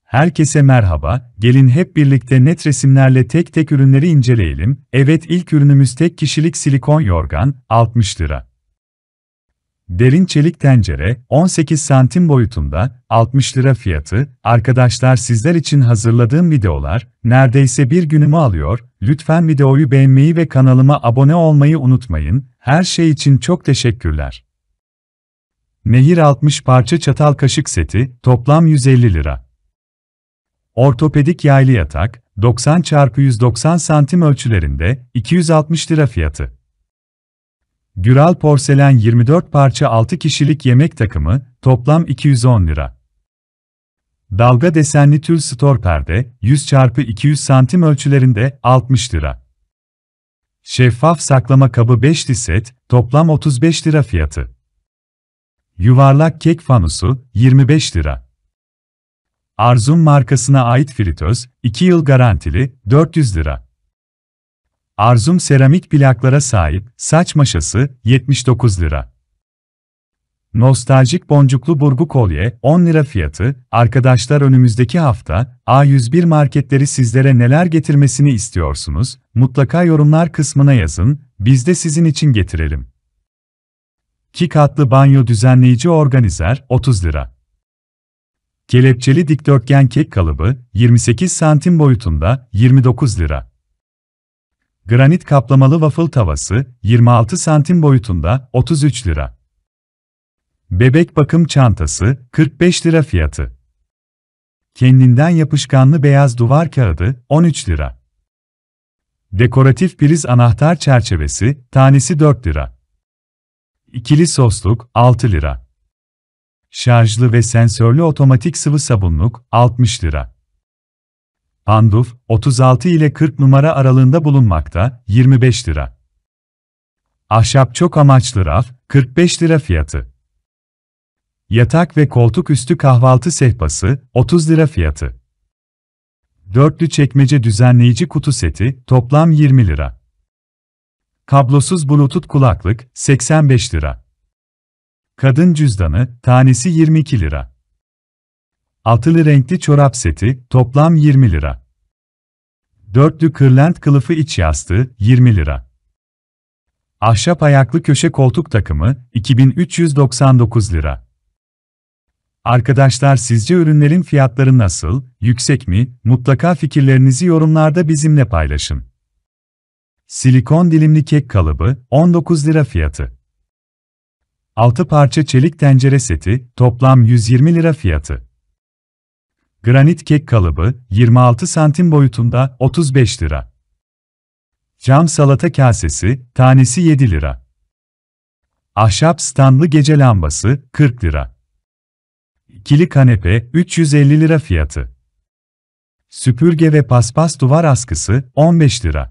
Herkese merhaba, gelin hep birlikte net resimlerle tek tek ürünleri inceleyelim. Evet, ilk ürünümüz tek kişilik silikon yorgan, 60 lira. Derin çelik tencere, 18 santim boyutunda, 60 lira fiyatı. Arkadaşlar, sizler için hazırladığım videolar, neredeyse bir günümü alıyor. Lütfen videoyu beğenmeyi ve kanalıma abone olmayı unutmayın. Her şey için çok teşekkürler. Nehir 60 parça çatal kaşık seti, toplam 150 lira. Ortopedik yaylı yatak, 90 x 190 santim ölçülerinde, 260 lira fiyatı. Güral porselen 24 parça 6 kişilik yemek takımı, toplam 210 lira. Dalga desenli tül stor perde, 100 x 200 santim ölçülerinde, 60 lira. Şeffaf saklama kabı 5'li set, toplam 35 lira fiyatı. Yuvarlak kek fanusu, 25 lira. Arzum markasına ait fritöz, 2 yıl garantili, 400 lira. Arzum seramik plaklara sahip, saç maşası, 79 lira. Nostaljik boncuklu burgu kolye, 10 lira fiyatı. Arkadaşlar, önümüzdeki hafta, A101 marketleri sizlere neler getirmesini istiyorsunuz? Mutlaka yorumlar kısmına yazın, biz de sizin için getirelim. 2 katlı banyo düzenleyici organizer, 30 lira. Kelepçeli dikdörtgen kek kalıbı, 28 santim boyutunda, 29 lira. Granit kaplamalı waffle tavası, 26 santim boyutunda, 33 lira. Bebek bakım çantası, 45 lira fiyatı. Kendinden yapışkanlı beyaz duvar kağıdı, 13 lira. Dekoratif priz anahtar çerçevesi, tanesi 4 lira. İkili sosluk, 6 lira. Şarjlı ve sensörlü otomatik sıvı sabunluk, 60 lira. Panduf, 36 ile 40 numara aralığında bulunmakta, 25 lira. Ahşap çok amaçlı raf, 45 lira fiyatı. Yatak ve koltuk üstü kahvaltı sehpası, 30 lira fiyatı. Dörtlü çekmece düzenleyici kutu seti, toplam 20 lira. Kablosuz Bluetooth kulaklık, 85 lira. Kadın cüzdanı, tanesi 22 lira. Altılı renkli çorap seti, toplam 20 lira. Dörtlü kırlent kılıfı iç yastığı, 20 lira. Ahşap ayaklı köşe koltuk takımı, 2399 lira. Arkadaşlar, sizce ürünlerin fiyatları nasıl, yüksek mi? Mutlaka fikirlerinizi yorumlarda bizimle paylaşın. Silikon dilimli kek kalıbı, 19 lira fiyatı. 6 parça çelik tencere seti, toplam 120 lira fiyatı. Granit kek kalıbı, 26 santim boyutunda, 35 lira. Cam salata kasesi, tanesi 7 lira. Ahşap standlı gece lambası, 40 lira. İkili kanepe, 350 lira fiyatı. Süpürge ve paspas duvar askısı, 15 lira.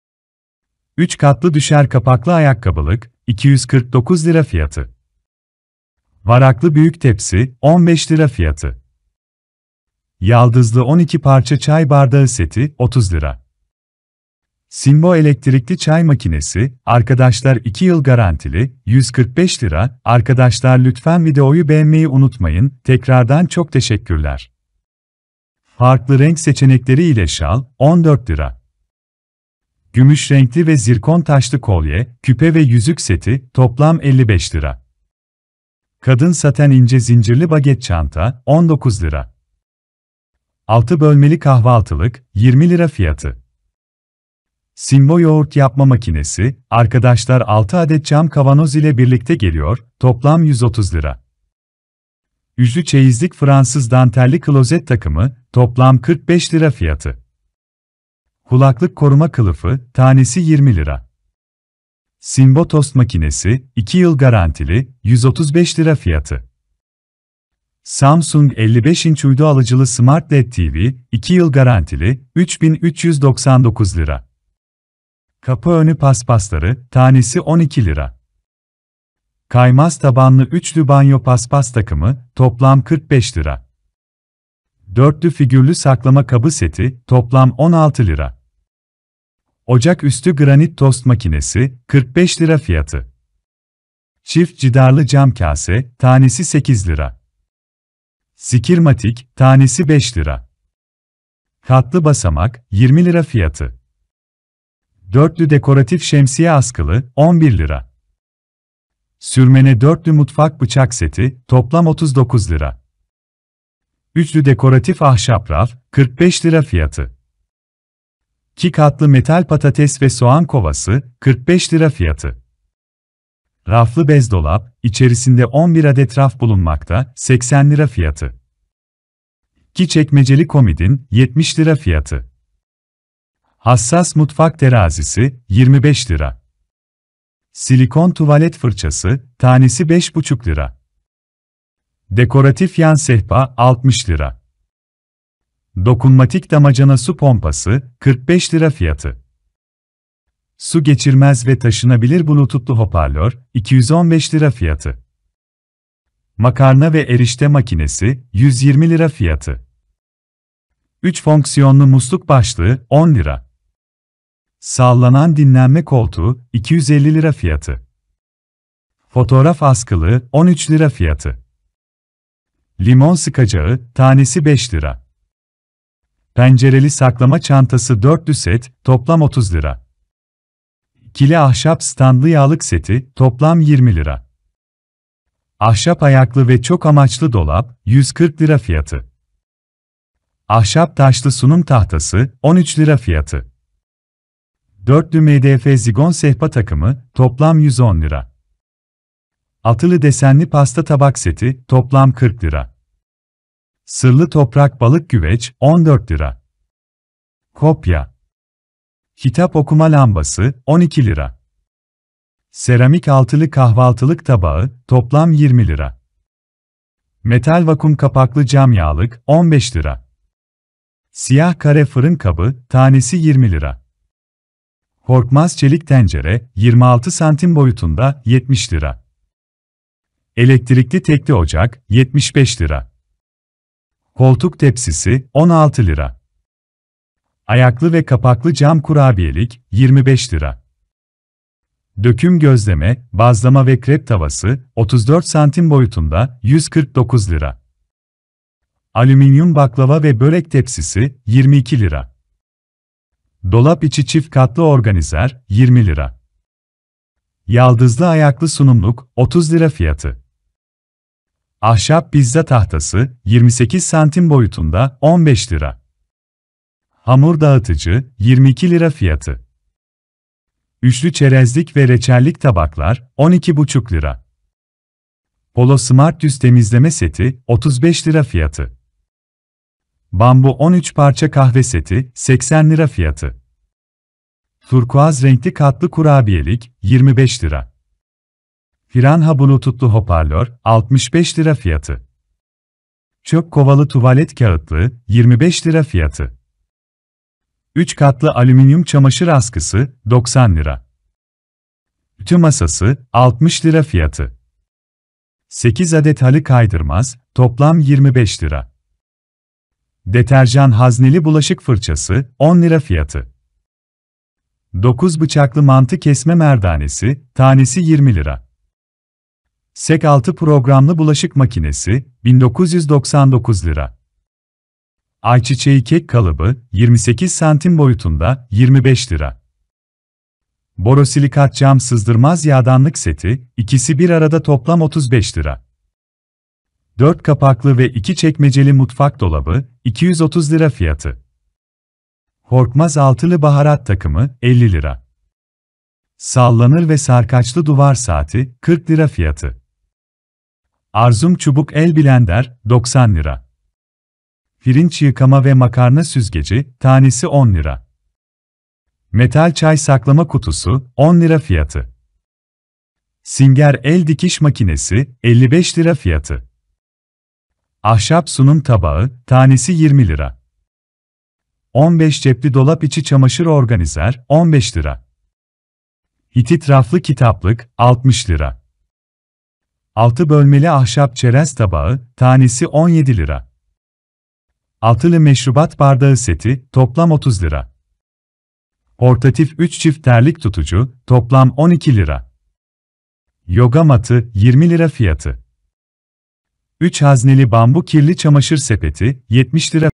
3 katlı düşer kapaklı ayakkabılık, 249 lira fiyatı. Varaklı büyük tepsi, 15 lira fiyatı. Yaldızlı 12 parça çay bardağı seti, 30 lira. Simbo elektrikli çay makinesi, arkadaşlar 2 yıl garantili, 145 lira. Arkadaşlar, lütfen videoyu beğenmeyi unutmayın. Tekrardan çok teşekkürler. Farklı renk seçenekleri ile şal, 14 lira. Gümüş renkli ve zirkon taşlı kolye, küpe ve yüzük seti, toplam 55 lira. Kadın saten ince zincirli baget çanta, 19 lira. 6 bölmeli kahvaltılık, 20 lira fiyatı. Simbo yoğurt yapma makinesi, arkadaşlar 6 adet cam kavanoz ile birlikte geliyor, toplam 130 lira. Üçlü çeyizlik Fransız dantelli klozet takımı, toplam 45 lira fiyatı. Kulaklık koruma kılıfı, tanesi 20 lira. Simbo tost makinesi, 2 yıl garantili, 135 lira fiyatı. Samsung 55 inç uydu alıcılı Smart LED TV, 2 yıl garantili, 3399 lira. Kapı önü paspasları, tanesi 12 lira. Kaymaz tabanlı üçlü banyo paspas takımı, toplam 45 lira. Dörtlü figürlü saklama kabı seti, toplam 16 lira. Ocak üstü granit tost makinesi, 45 lira fiyatı. Çift cidarlı cam kase, tanesi 8 lira. Sikirmatik, tanesi 5 lira. Katlı basamak, 20 lira fiyatı. Dörtlü dekoratif şemsiye askılı, 11 lira. Sürmene dörtlü mutfak bıçak seti, toplam 39 lira. Üçlü dekoratif ahşap raf, 45 lira fiyatı. 2 katlı metal patates ve soğan kovası, 45 lira fiyatı. Raflı bez dolap, içerisinde 11 adet raf bulunmakta, 80 lira fiyatı. 2 çekmeceli komodin, 70 lira fiyatı. Hassas mutfak terazisi, 25 lira. Silikon tuvalet fırçası, tanesi 5,5 lira. Dekoratif yan sehpa, 60 lira. Dokunmatik damacana su pompası, 45 lira fiyatı. Su geçirmez ve taşınabilir bluetoothlu hoparlör, 215 lira fiyatı. Makarna ve erişte makinesi, 120 lira fiyatı. 3 fonksiyonlu musluk başlığı, 10 lira. Sallanan dinlenme koltuğu, 250 lira fiyatı. Fotoğraf askılığı, 13 lira fiyatı. Limon sıkacağı, tanesi 5 lira. Pencereli saklama çantası dörtlü set, toplam 30 lira. İkili ahşap standlı yağlık seti, toplam 20 lira. Ahşap ayaklı ve çok amaçlı dolap, 140 lira fiyatı. Ahşap taşlı sunum tahtası, 13 lira fiyatı. Dörtlü MDF zigon sehpa takımı, toplam 110 lira. Altılı desenli pasta tabak seti, toplam 40 lira. Sırlı toprak balık güveç, 14 lira. Kopya. Kitap okuma lambası, 12 lira. Seramik altılı kahvaltılık tabağı, toplam 20 lira. Metal vakum kapaklı cam yağlık, 15 lira. Siyah kare fırın kabı, tanesi 20 lira. Korkmaz çelik tencere, 26 santim boyutunda, 70 lira. Elektrikli tekli ocak, 75 lira. Koltuk tepsisi, 16 lira. Ayaklı ve kapaklı cam kurabiyelik, 25 lira. Döküm gözleme, bazlama ve krep tavası, 34 santim boyutunda, 149 lira. Alüminyum baklava ve börek tepsisi, 22 lira. Dolap içi çift katlı organizer, 20 lira. Yaldızlı ayaklı sunumluk, 30 lira fiyatı. Ahşap pizza tahtası, 28 santim boyutunda, 15 lira. Hamur dağıtıcı, 22 lira fiyatı. Üçlü çerezlik ve reçellik tabaklar, 12,5 lira. Polo Smart yüz temizleme seti, 35 lira fiyatı. Bambu 13 parça kahve seti, 80 lira fiyatı. Turkuaz renkli katlı kurabiyelik, 25 lira. Piranha bluetoothlu hoparlör, 65 lira fiyatı. Çöp kovalı tuvalet kağıtlığı, 25 lira fiyatı. 3 katlı alüminyum çamaşır askısı, 90 lira. Ütü masası, 60 lira fiyatı. 8 adet halı kaydırmaz, toplam 25 lira. Deterjan hazneli bulaşık fırçası, 10 lira fiyatı. 9 bıçaklı mantı kesme merdanesi, tanesi 20 lira. Sek 6 programlı bulaşık makinesi, 1999 lira. Ayçiçeği kek kalıbı, 28 santim boyutunda, 25 lira. Borosilikat cam sızdırmaz yağdanlık seti, ikisi bir arada toplam 35 lira. 4 kapaklı ve 2 çekmeceli mutfak dolabı, 230 lira fiyatı. Korkmaz altılı baharat takımı, 50 lira. Sallanır ve sarkaçlı duvar saati, 40 lira fiyatı. Arzum çubuk el blender, 90 lira. Pirinç yıkama ve makarna süzgeci, tanesi 10 lira. Metal çay saklama kutusu, 10 lira fiyatı. Singer el dikiş makinesi, 55 lira fiyatı. Ahşap sunum tabağı, tanesi 20 lira. 15 cepli dolap içi çamaşır organizer, 15 lira. Hitit raflı kitaplık, 60 lira. 6 bölmeli ahşap çerez tabağı, tanesi 17 lira. Altılı meşrubat bardağı seti, toplam 30 lira. Portatif 3 çift terlik tutucu, toplam 12 lira. Yoga matı, 20 lira fiyatı. 3 hazneli bambu kirli çamaşır sepeti, 70 lira.